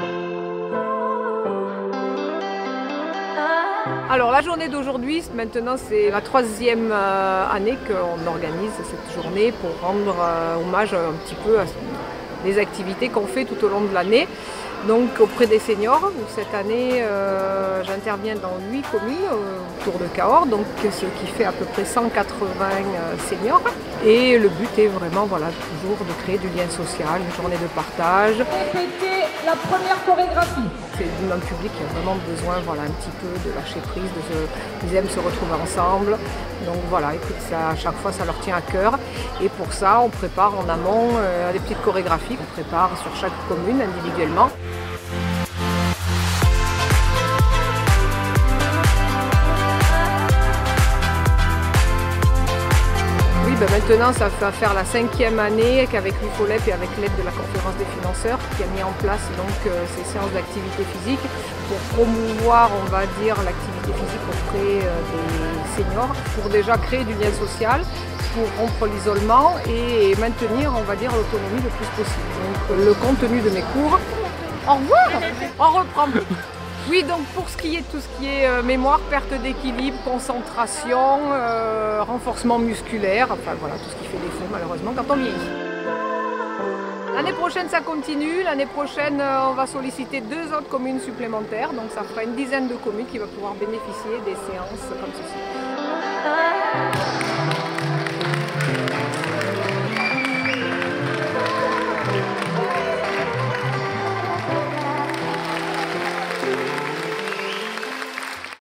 Alors la journée d'aujourd'hui, maintenant c'est la 3e année qu'on organise cette journée pour rendre hommage un petit peu à les activités qu'on fait tout au long de l'année. Donc auprès des seniors, cette année j'interviens dans 8 communes autour de Cahors, donc ce qui fait à peu près 180 seniors. Et le but est vraiment toujours de créer du lien social, une journée de partage. Répétez la première chorégraphie. C'est un public qui a vraiment besoin un petit peu de lâcher prise, ils aiment se retrouver ensemble. Donc écoute, à chaque fois ça leur tient à cœur. Et pour ça, on prépare en amont des petites chorégraphies qu'on prépare sur chaque commune individuellement. Maintenant, ça va faire la 5e année qu'avec l'UFOLEP et avec l'aide de la conférence des financeurs qui a mis en place ces séances d'activité physique pour promouvoir, on va dire, l'activité physique auprès des seniors, pour déjà créer du lien social, pour rompre l'isolement et maintenir, on va dire, l'autonomie le plus possible. Donc le contenu de mes cours. Au revoir. On reprend. Oui, donc pour ce qui est tout ce qui est mémoire, perte d'équilibre, concentration, renforcement musculaire, tout ce qui fait défaut malheureusement quand on vieillit. L'année prochaine ça continue, l'année prochaine on va solliciter 2 autres communes supplémentaires, donc ça fera une dizaine de communes qui vont pouvoir bénéficier des séances comme ceci.